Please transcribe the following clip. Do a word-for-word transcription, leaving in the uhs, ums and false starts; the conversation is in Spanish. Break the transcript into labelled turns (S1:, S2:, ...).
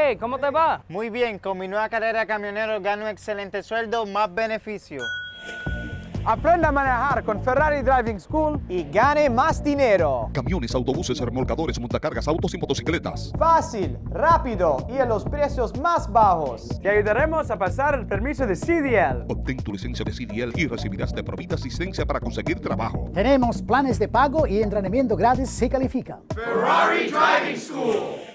S1: Hey, ¿cómo te va?
S2: Muy bien, con mi nueva carrera de camionero gano un excelente sueldo, más beneficio.
S3: Aprenda a manejar con Ferrari Driving School y gane más dinero.
S4: Camiones, autobuses, remolcadores, montacargas, autos y motocicletas.
S3: Fácil, rápido y a los precios más bajos. Te ayudaremos a pasar el permiso de C D L.
S4: Obtén tu licencia de C D L y recibirás de provida asistencia para conseguir trabajo.
S5: Tenemos planes de pago y entrenamiento gratis si califica.
S6: Ferrari Driving School.